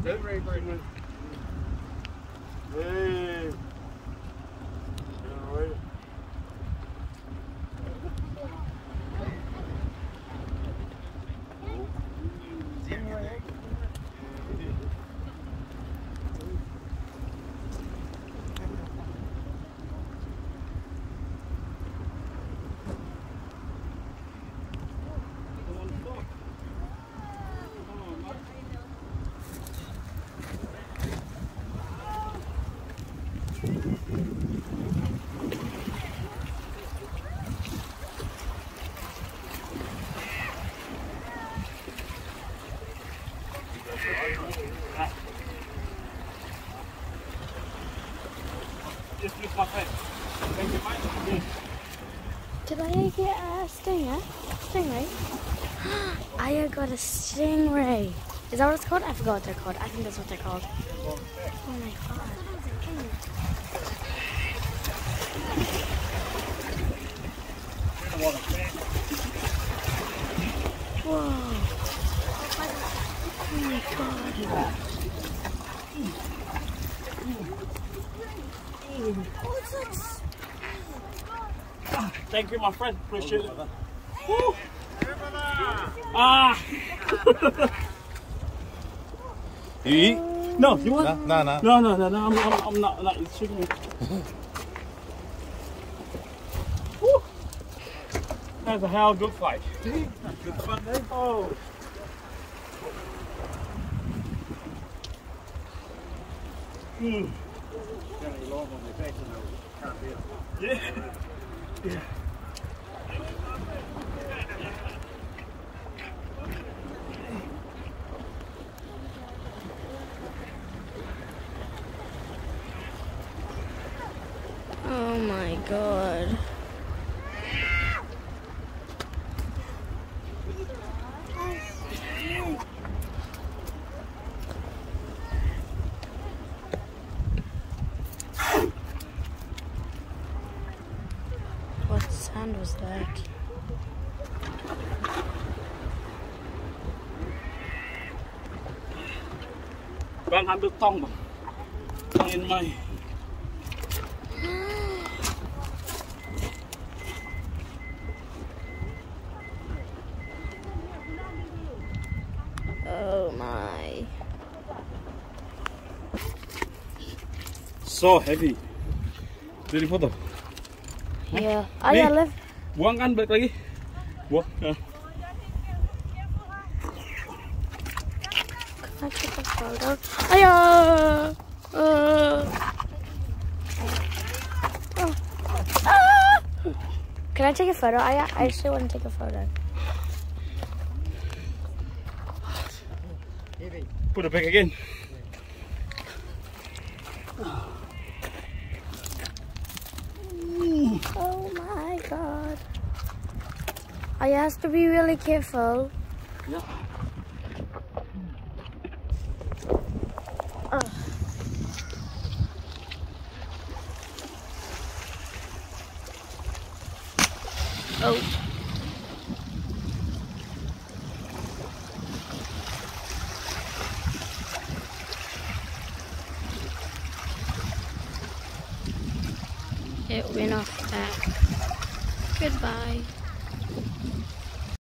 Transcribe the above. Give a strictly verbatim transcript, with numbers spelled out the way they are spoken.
Stingray, Brendan. Hey. All right. Just use my pen. Thank you, mate. Did I get a stinger? Stingray? I got a stingray. Is that what it's called? I forgot what they're called. I think that's what they're called. Oh my god. Whoa. Oh my god. Thank you, my friend. Appreciate it. Woo. Ah. You eat? No, you want? No, no, no, no, no, no. I'm, I'm, I'm not, not it's chicken. Woo. That's a hell good fight. Good fun, eh? Oh. Hmm. Yeah. Yeah. Oh my god. What sound was that? Bang ambil tong bang. In my. Oh my. So heavy. Jadi foto. Yeah. Oh yeah, live. Buang kan balik lagi. Buang. Ya. Can I take a photo? Ayo. Uh. Oh. Ah. Can I take a photo? I I actually want to take a photo. Put it back again. Oh my god. I have to be really careful. Yeah. Oh. Oh. It went off back. Goodbye.